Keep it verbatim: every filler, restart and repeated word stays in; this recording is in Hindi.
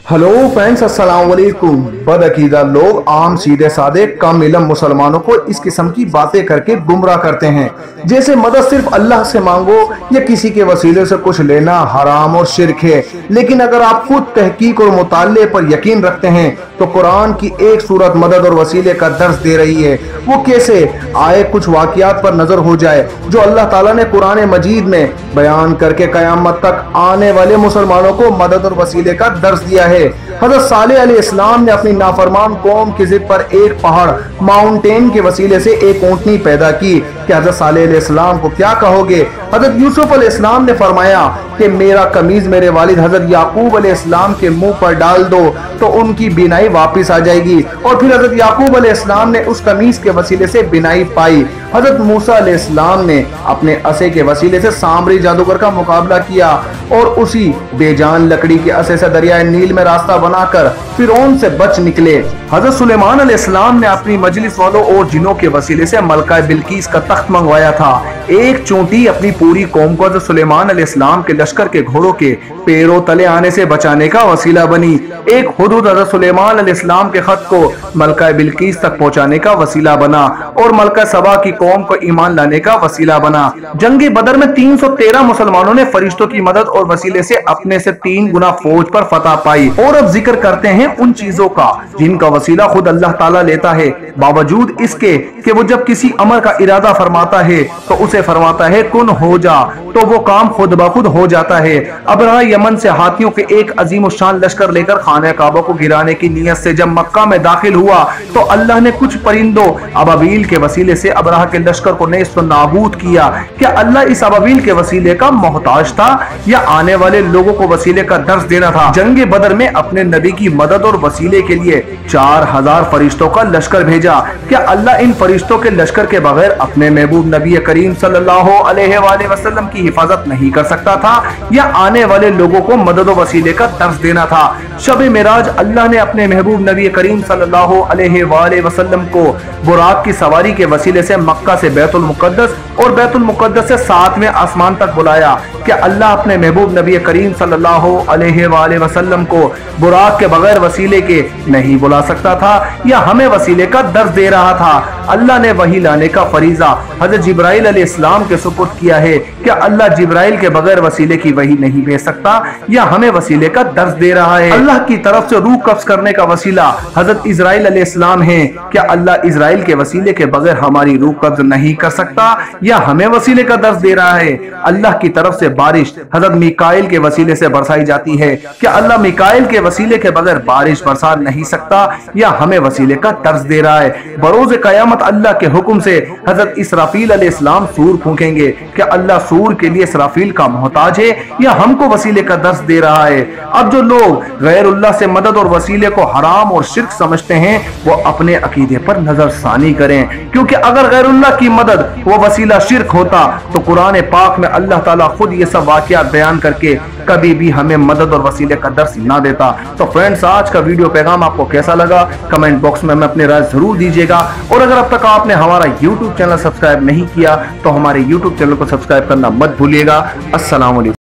हेलो फ्रेंड्स, अस्सलाम वालेकुम। बदअकीदा लोग आम सीधे साधे कम इल्म मुसलमानों को इस किस्म की बातें करके गुमराह करते हैं, जैसे मदद सिर्फ अल्लाह से मांगो या किसी के वसीले से कुछ लेना हराम और शिरक है। लेकिन अगर आप खुद तहकीक और मुताले पर यकीन रखते हैं तो कुरान की एक सूरत मदद और वसीले का दर्स दे रही है। वो कैसे? आए कुछ वाकयात पर नजर हो जाए जो अल्लाह ताला ने कुरान मजीद में बयान करके कयामत तक आने वाले मुसलमानों को मदद और वसीले का दर्स दिया है। हज़रत सालेह अलैहिस्सलाम ने अपनी नाफरमान कौम की जिद पर एक पहाड़ माउंटेन के वसीले से एक ऊंटनी पैदा की। कि हज़रत सालेह अलैहिस्सलाम को क्या कहोगे? हज़रत यूसुफ अलैहिस्सलाम ने फरमाया कि मेरा कमीज मेरे वालिद हज़रत याकूब अलैहिस्सलाम के मुंह पर डाल दो तो उनकी बिनाई वापस आ जाएगी। और फिर हज़रत याकूब अलैहिस्सलाम ने उस कमीज के वसीले से बिनाई पाई। हज़रत मूसा अलैहिस्सलाम ने अपने असे के वसीले से सामरी जादूगर का मुकाबला किया और उसी बेजान लकड़ी के असे से दरियाए नील में रास्ता बनाकर फिरौन से बच निकले। हज़रत सुलेमान अलैहिस्सलाम ने अपनी मजलिस वालों और जिनों के वसीले से मलका बिल्कीस का तख्त मंगवाया था। एक चोटी अपनी पूरी कौम को हज़रत सुलेमान अलैहिस्सलाम के लश्कर के घोड़ों के पैरों तले आने से बचाने का वसीला बनी। एक हुदूद हज़रत सुलेमान अलैहिस्सलाम के खत को मलका बिल्कीस तक पहुंचाने का वसीला बना और मलका सबा की कौम को ईमान लाने का वसीला बना। जंग बदर में तीन सौ तेरह मुसलमानों ने फरिश्तों की मदद और वसीले से अपने से तीन गुना फौज पर फतह पाई। और अब जिक्र करते हैं उन चीजों का जिनका वसीला खुद अल्लाह ताला लेता है, बावजूद इसके कि वो जब किसी अमर का इरादा फरमाता है तो उसे फरमाता है कुन हो जा, तो वो काम खुद ब खुद हो जाता है। अबरहा यमन से हाथियों के एक अजीम शान लश्कर लेकर खाने काबा को गिराने की नीयत से जब मक्का में दाखिल हुआ तो अल्लाह ने कुछ परिंदों अबाबील के वसीले से अबरहा के लश्कर को नेस्त व नाबूद किया। क्या अल्लाह इस अबाबील के वसीले का मोहताज था या आने वाले लोगों को वसीले का दर्स देना था? जंग बदर में अपने नबी की मदद और वसीले के लिए चार हजार फरिश्तों का लश्कर भेजा। क्या अल्लाह इन फरिश्तों के लश्कर के बगैर अपने महबूब नबी करीम सल्लल्लाहु अलैहि वसल्लम की हिफाजत नहीं कर सकता था या आने वाले लोगों को मदद और वसीले का दर्स देना था? शब मेराज अल्लाह ने अपने महबूब नबी करीम सल्लल्लाहु अलैहि वसल्लम को बुराक की सवारी के वसीले से मक्का से बैतुल मुकद्दस और बैतुल मुकद्दस से सातवें आसमान तक बुलाया। क्या अल्लाह अपने महबूब नबी करीम सल्लल्लाहु अलैहि वसल्लम को बुराक के बगैर वसीले के नहीं बुला सकता था या हमें वसीले का दर्स दे रहा था? अल्लाह ने वही लाने का फरीजा हज़रत जिब्राइल अलैहिस्सलाम के सुपुर्द किया है। क्या अल्लाह जिब्राइल के बगैर वसीले की वही नहीं भेज सकता या हमें वसीले का दर्स दे रहा है? अल्लाह की तरफ से रूह कब्ज करने का वसीला हज़रत इज़राइल अलैहिस्सलाम है। क्या अल्लाह इज़राइल के वसीले के बगैर हमारी रूह कब्ज नहीं कर सकता या हमें वसीले का दर्स दे रहा है? अल्लाह की तरफ से बारिश हज़रत मीकाइल के वसीले से बरसाई जाती है। क्या अल्लाह मीकाइल के वसीले के बगैर बारिश बरसा नहीं सकता या हमें वसीले का दर्स दे रहा है? बरोज़ क़यामत अल्लाह के हुक्म से हज़रत इसराफील अलैहिस्सलाम सूर फूंकेंगे। क्या अल्लाह सूर के लिए इसराफील का मोहताज है या हमको वसीले का दर्स दे रहा है? अब जो लोग गैरुल्लाह से मदद और वसीले को हराम और शिर्क समझते हैं वो अपने अकीदे पर नजरसानी करें, क्योंकि अगर गैरुल्लाह की मदद वो वसीला शिर्क होता तो कुरान पाक में अल्लाह ताला खुद ये सब वाक़यात बयान करके कभी भी हमें मदद और वसीले का दर्स ना देता। तो फ्रेंड्स, आज का वीडियो पैगाम आपको कैसा लगा कमेंट बॉक्स में हमें अपनी राय जरूर दीजिएगा। और अगर अब तक आपने हमारा यूट्यूब चैनल सब्सक्राइब नहीं किया तो हमारे यूट्यूब चैनल को सब्सक्राइब करना मत भूलिएगा। अस्सलाम वालेकुम।